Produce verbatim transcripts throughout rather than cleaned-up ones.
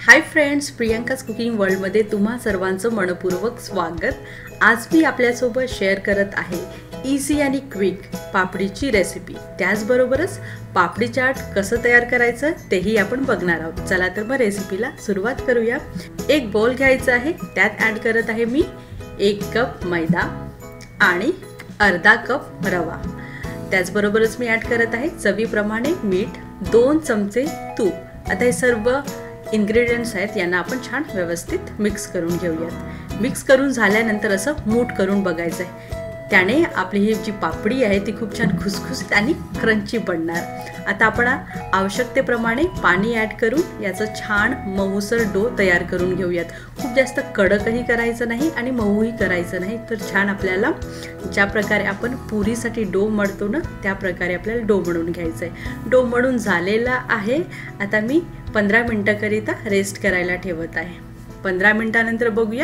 Hi friends, Priyanka's cooking वर्ल्डमध्ये तुम्हा सर्वांचं मनपूर्वक स्वागत। आज मी आपल्यासोबत शेअर करत आहे इझी आणि क्विक पापडीची रेसिपी। त्याचबरोबरच पापडी चाट कसं तयार करायचं तेही आपण बघणार आहोत। चला तर मग रेसिपीला सुरुवात करूया। एक बाउल घ्यायचा आहे, त्यात ॲड करत आहे मी एक कप मैदा आणि अर्धा कप रवा। त्याचबरोबरच मी ॲड करत आहे चवीप्रमाणे मीठ, दोन चमचे तूप। आता हे सर्व इन्ग्रेडियंट्स आहेत, यांना आपण छान व्यवस्थित मिक्स करून घेऊयात। मिक्स करून झाल्यानंतर असं मूठ करून बघायचं आहे, त्याने आपली ही जी पापडी आहे ती खूप छान खुसखुशीत आणि क्रंची बनणार। आता आपण आवश्यकतेप्रमाणे पाणी ॲड करून याचं छान मऊसर डो तयार करून घेऊयात। खूप जास्त कडकही करायचं नाही आणि मऊही करायचं नाही, तर छान आपल्याला ज्या प्रकारे आपण पुरीसाठी डो मळतो ना त्या प्रकारे आपल्याला डो मळून घ्यायचं आहे। डो मळून झालेला आहे। आता मी पंधरा मिनिटाकरिता रेस्ट करायला ठेवत आहे। पंधरा मिनिटानंतर बघूया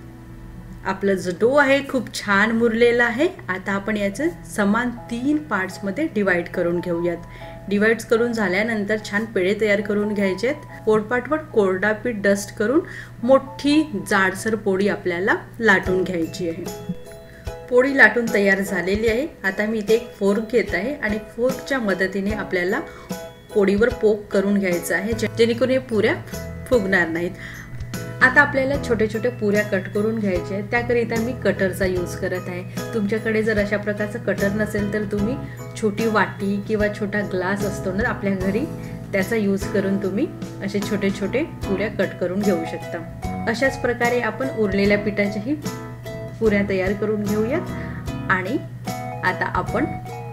आपला जो डो आहे खूप छान मुरलेला आहे। आता आपण याचे समान तीन पार्ट्समध्ये डिवाइड करून घेऊयात। डिवाइड्स करून झाल्यानंतर छान पेढे तयार करून घ्यायचे आहेत। पोळपाटवर कोरडा पीठ डस्ट करून मोठी जाडसर पोळी आपल्याला लाटून घ्यायची आहे। पोळी लाटून तयार झालेली आहे। आता मी इथे एक फोर्क घेत आहे आणि फोर्कच्या मदतीने आपल्याला पोळीवर पोक करून घ्यायचं आहे, जेणेकरून हे पुऱ्या फुगणार नाहीत। आता आपल्याला छोटे छोटे पुऱ्या कट करून घ्यायचे आहेत, त्याकरिता मी कटरचा यूज करत आहे। तुमच्याकडे जर अशा प्रकारचं कटर नसेल तर तुम्ही छोटी वाटी किंवा छोटा ग्लास असतो ना आपल्या घरी, त्याचा यूज करून तुम्ही असे छोटे छोटे पुऱ्या कट करून घेऊ शकता। अशाच प्रकारे आपण उरलेल्या पिठाच्याही पुऱ्या तयार करून घेऊयात आणि आता आपण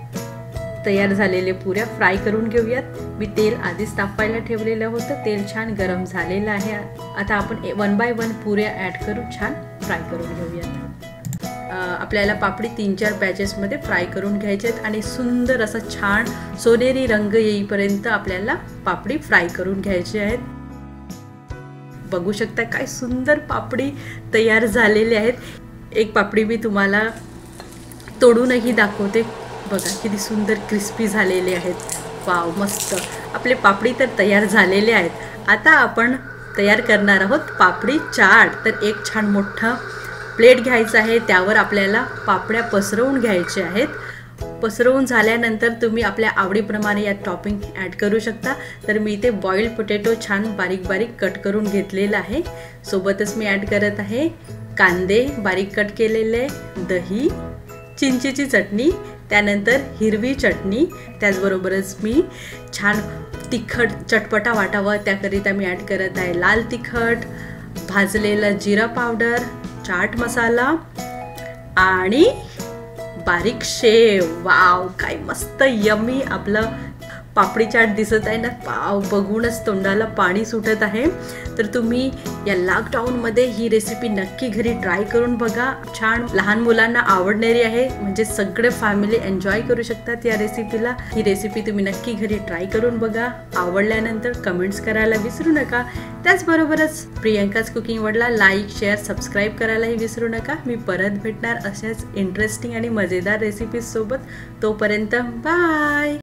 तयार झालेले पुऱ्या फ्राय करून घेऊयात। मी तेल आधीच तापायला ठेवलेलं होतं, तेल छान गरम झालेलं आहे। आता आपण वन बाय वन पुऱ्या ॲड करून छान फ्राय करून घेऊयात। आपल्याला पापडी तीन चार बॅचेसमध्ये फ्राय करून घ्यायचे आहेत आणि सुंदर असा छान सोनेरी रंग येईपर्यंत आपल्याला पापडी फ्राय करून घ्यायची आहेत। बघू शकता काय सुंदर पापडी तयार झालेली आहेत। एक पापडी मी तुम्हाला तोडूनही दाखवते, बघा किती सुंदर क्रिस्पी झालेले आहेत। वाव, मस्त आपले पापडी तर तयार झालेले आहेत। आता आपण तयार करणार आहोत पापडी चाट। तर एक छान मोठा प्लेट घ्यायचा आहे, त्यावर आपल्याला पापड्या पसरवून घ्यायच्या आहेत। पसरवून झाल्यानंतर तुम्ही आपल्या आवडीप्रमाणे यात टॉपिंग ॲड करू शकता। तर मी इथे बॉइल्ड पोटॅटो छान बारीक बारीक कट करून घेतलेला आहे। सोबतच मी ॲड करत आहे कांदे बारीक कट केलेले, दही, चिंचेची चटणी, त्यानंतर हिरवी चटणी। त्याचबरोबरच मी छान तिखट चटपटा वाटावं त्याकरिता मी ॲड करत आहे लाल तिखट, भाजलेला जिरा पावडर, चाट मसाला आणि बारीक शेव। वाव, काय मस्त यम्मी आपलं पापडी चाट दिसत आहे ना। पाव बघूनच तोंडाला पाणी सुटत आहे। तर तुम्ही या लॉकडाऊनमध्ये ही रेसिपी नक्की घरी ट्राय करून बघा। छान लहान मुलांना आवडणारी आहे, म्हणजे सगळे फॅमिली एन्जॉय करू शकतात या रेसिपीला। ही रेसिपी तुम्ही नक्की घरी ट्राय करून बघा। आवडल्यानंतर कमेंट्स करायला विसरू नका। त्याचबरोबरच प्रियंकाज कुकिंग वर्ल्डला लाईक, शेअर, सबस्क्राईब करायलाही विसरू नका। मी परत भेटणार अशाच इंटरेस्टिंग आणि मजेदार रेसिपीज सोबत। तोपर्यंत बाय।